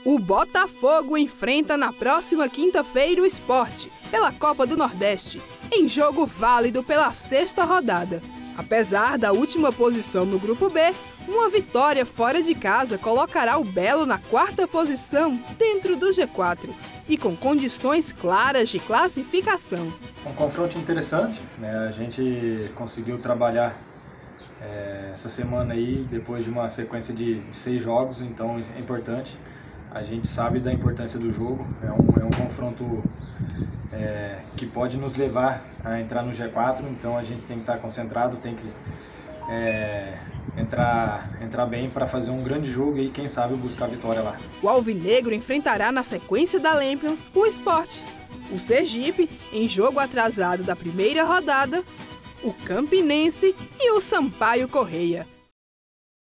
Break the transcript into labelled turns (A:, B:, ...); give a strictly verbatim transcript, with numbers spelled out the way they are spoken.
A: O Botafogo enfrenta na próxima quinta-feira o Sport, pela Copa do Nordeste, em jogo válido pela sexta rodada. Apesar da última posição no Grupo B, uma vitória fora de casa colocará o Belo na quarta posição dentro do G quatro e com condições claras de classificação.
B: Um confronto interessante, né? A gente conseguiu trabalhar é, essa semana aí, depois de uma sequência de, de seis jogos, então é importante. A gente sabe da importância do jogo, é um, é um confronto é, que pode nos levar a entrar no G quatro, então a gente tem que estar concentrado, tem que é, entrar, entrar bem para fazer um grande jogo e quem sabe buscar a vitória lá.
A: O Alvinegro enfrentará na sequência da Lampions o Sport, o Sergipe, em jogo atrasado da primeira rodada, o Campinense e o Sampaio Corrêa.